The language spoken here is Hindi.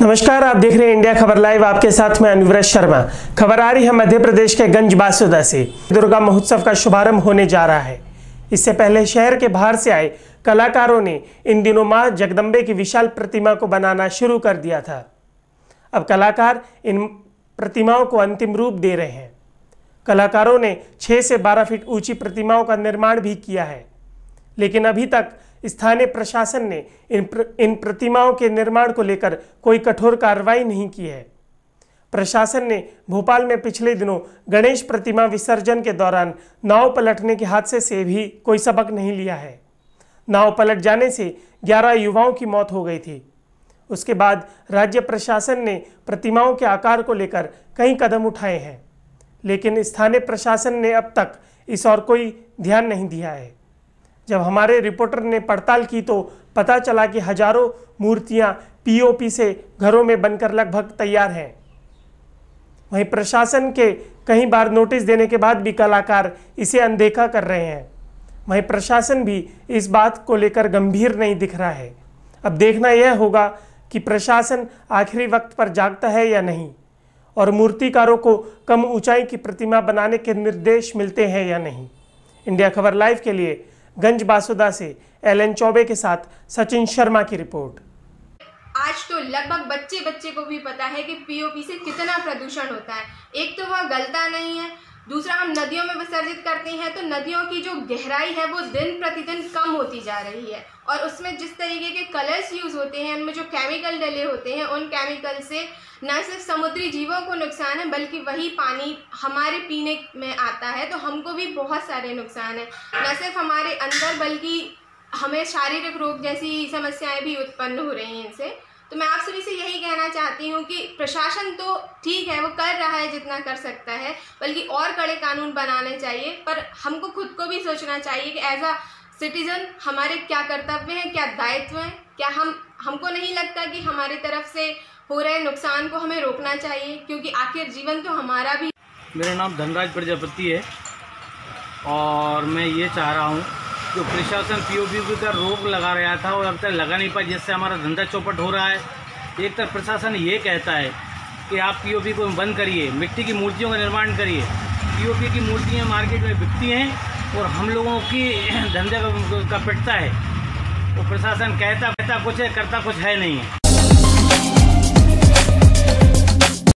नमस्कार, आप देख रहे हैं इंडिया खबर लाइव। आपके साथ में अनुव्रत शर्मा। खबर आ रही है मध्य प्रदेश के गंज बासुदा से। दुर्गा महोत्सव का शुभारंभ होने जा रहा है। इससे पहले शहर के बाहर से आए कलाकारों ने इन दिनों मां जगदम्बे की विशाल प्रतिमा को बनाना शुरू कर दिया था। अब कलाकार इन प्रतिमाओं को अंतिम रूप दे रहे हैं। कलाकारों ने 6 से 12 फीट ऊंची प्रतिमाओं का निर्माण भी किया है, लेकिन अभी तक स्थानीय प्रशासन ने इन प्रतिमाओं के निर्माण को लेकर कोई कठोर कार्रवाई नहीं की है। प्रशासन ने भोपाल में पिछले दिनों गणेश प्रतिमा विसर्जन के दौरान नाव पलटने के हादसे से भी कोई सबक नहीं लिया है। नाव पलट जाने से 11 युवाओं की मौत हो गई थी। उसके बाद राज्य प्रशासन ने प्रतिमाओं के आकार को लेकर कई कदम उठाए हैं, लेकिन स्थानीय प्रशासन ने अब तक इस और कोई ध्यान नहीं दिया है। जब हमारे रिपोर्टर ने पड़ताल की तो पता चला कि हजारों मूर्तियां पीओपी से घरों में बनकर लगभग तैयार हैं। वहीं प्रशासन के कई बार नोटिस देने के बाद भी कलाकार इसे अनदेखा कर रहे हैं। वहीं प्रशासन भी इस बात को लेकर गंभीर नहीं दिख रहा है। अब देखना यह होगा कि प्रशासन आखिरी वक्त पर जागता है या नहीं, और मूर्तिकारों को कम ऊंचाई की प्रतिमा बनाने के निर्देश मिलते हैं या नहीं। इंडिया खबर लाइव के लिए गंज बासुदा से एलन चौबे के साथ सचिन शर्मा की रिपोर्ट। आज तो लगभग बच्चे बच्चे को भी पता है कि पीओपी से कितना प्रदूषण होता है। एक तो वह गलता नहीं है, दूसरा हम नदियों में विसर्जित करते हैं तो नदियों की जो गहराई है वो दिन प्रतिदिन कम होती जा रही है, और उसमें जिस तरीके के कलर्स यूज़ होते हैं, उनमें जो केमिकल डले होते हैं, उन केमिकल से न सिर्फ समुद्री जीवों को नुकसान है बल्कि वही पानी हमारे पीने में आता है तो हमको भी बहुत सारे नुकसान है। न सिर्फ हमारे अंदर बल्कि हमें शारीरिक रोग जैसी समस्याएं भी उत्पन्न हो रही हैं इनसे। तो मैं आप सभी से यही कहना चाहती हूँ कि प्रशासन तो ठीक है, वो कर रहा है जितना कर सकता है, बल्कि और कड़े कानून बनाने चाहिए। पर हमको खुद को भी सोचना चाहिए कि एज अ सिटीजन हमारे क्या कर्तव्य हैं, क्या दायित्व हैं। क्या हमको नहीं लगता कि हमारी तरफ से हो रहे नुकसान को हमें रोकना चाहिए, क्योंकि आखिर जीवन तो हमारा भी। मेरा नाम धनराज प्रजापति है और मैं ये चाह रहा हूँ जो प्रशासन पीओपी पर रोक लगा रहा था और अब तक लगा नहीं पाया, जिससे हमारा धंधा चौपट हो रहा है। एक तरफ प्रशासन ये कहता है कि आप पीओपी को बंद करिए, मिट्टी की मूर्तियों का निर्माण करिए। पीओपी की मूर्तियाँ मार्केट में बिकती हैं और हम लोगों की धंधे का पिटता है। वो प्रशासन कहता कुछ है, करता कुछ है नहीं है।